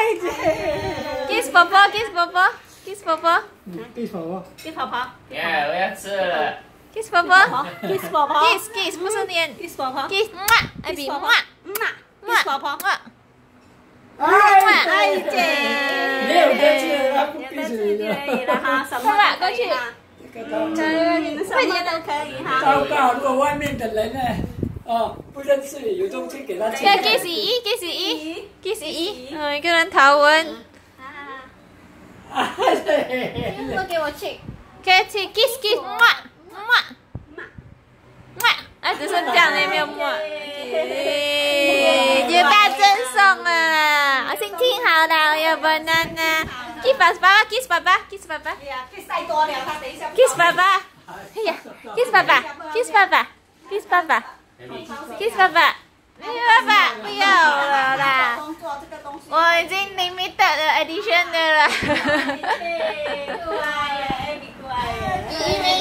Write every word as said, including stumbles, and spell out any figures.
，kiss 宝宝，kiss 宝宝，kiss 宝宝 ，kiss 宝宝 ，kiss 宝宝。 耶，我要吃了。 kiss 宝宝 ，kiss 宝宝 ，kiss kiss 不是脸 ，kiss 宝宝 ，kiss 哇，艾比哇 ，kiss 宝宝， 哇， 哎姐， 没有客气了，他不 kiss 你可以了。 了哈，什么都可以哈。 你们什么都可以哈。 糟糕，如果外面的人呢，哦，不认识你，有东西给他吃。 要 kiss 一，kiss 一，kiss 一，嗯，一个人逃文。 啊，对。 不给我去。 kiss kiss kiss， 哇哇哇，啊，只剩这样了，没有摸。有大赠送了啦！我心情好了，我有 banana。kiss 爸爸 ，kiss 爸爸 ，kiss 爸爸 kiss 太多了，他等一下。 ，kiss 爸爸。哎呀 ，kiss 爸爸 ，kiss 爸爸 ，kiss 爸爸 ，kiss 爸爸。爸爸不要了啦！我已经 limited 的 edition 的了。